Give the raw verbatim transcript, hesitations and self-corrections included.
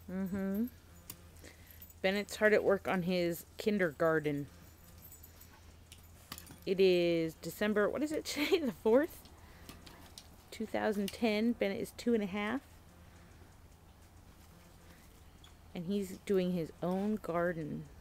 Mm-hmm. Bennett's hard at work on his kindergarten. It is December, what is it today? The fourth? two thousand ten. Bennett is two and a half. And he's doing his own garden.